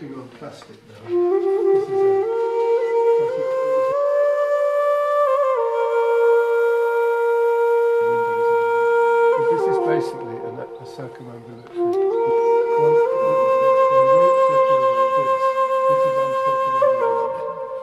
working on plastic now. This is a this is basically a circumambulatory. Well, we won't circulate this. This is uncirculated.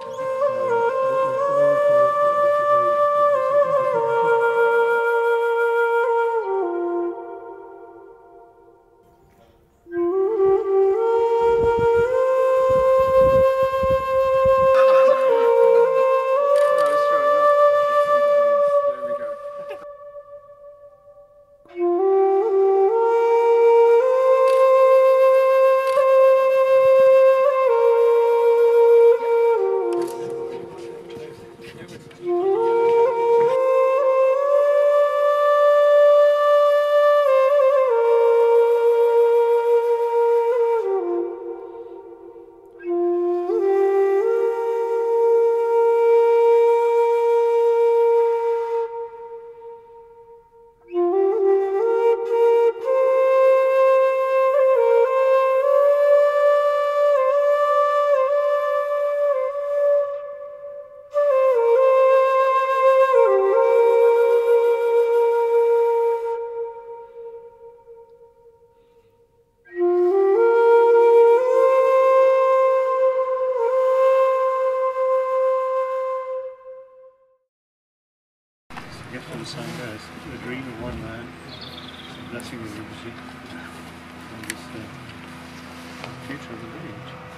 Gift from the sun goes, the dream of one man, the blessing of liberty, and this future of the village.